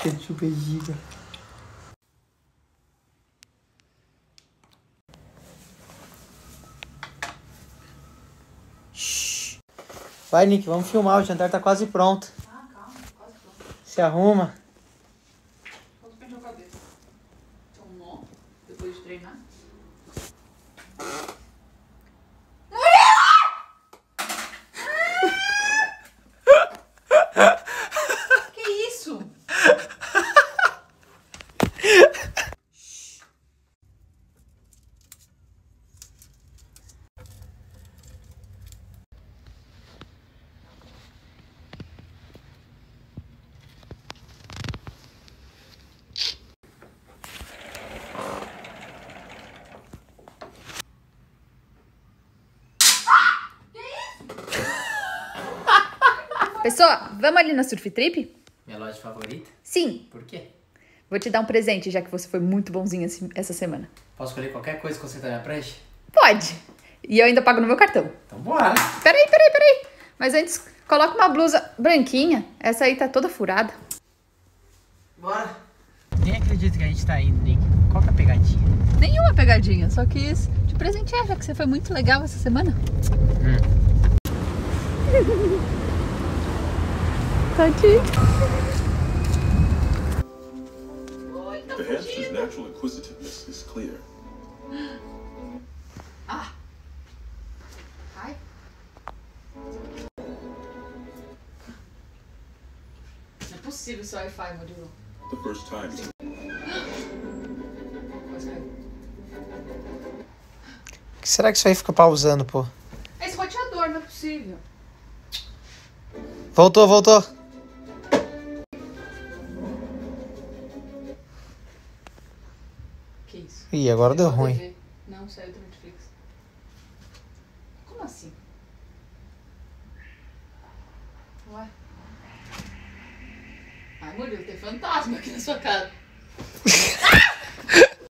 Ketchup é giga. Vai, Nick, vamos filmar. O jantar tá quase pronto. Ah, calma, quase pronto. Se arruma. Falta pentear o cabelo. Então, nó, depois de treinar. Que isso? Pessoal, vamos ali na Surf Trip? Minha loja favorita? Sim. Por quê? Vou te dar um presente, já que você foi muito bonzinho essa semana. Posso escolher qualquer coisa que você tá na prancha? Pode. E eu ainda pago no meu cartão. Então bora. Peraí. Mas antes, coloca uma blusa branquinha. Essa aí tá toda furada. Bora. Nem acredito que a gente tá indo, Nick. Qual que é a pegadinha? Nenhuma pegadinha, só quis te presentear, já que você foi muito legal essa semana. Tadinho. The hamster's natural inquisitiveness is clear. Ah. Ai. Não é possível seu Wi-Fi, Murilo. The first time. Quase caiu. O que será que isso aí fica pausando, pô? É esse roteador, não é possível. Voltou. Que isso? Ih, agora deu Saiu da ruim. TV. Não, saiu do Netflix. Como assim? Ué? Ai, Murilo, tem fantasma aqui na sua casa.